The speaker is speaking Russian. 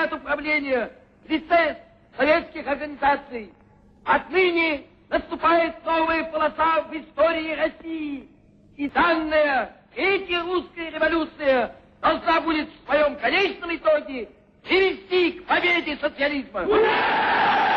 аппарат управления в лице советских организаций. Отныне наступает новая полоса в истории России. И данная Третья русская революция должна будет в своем конечном итоге привести к победе социализма.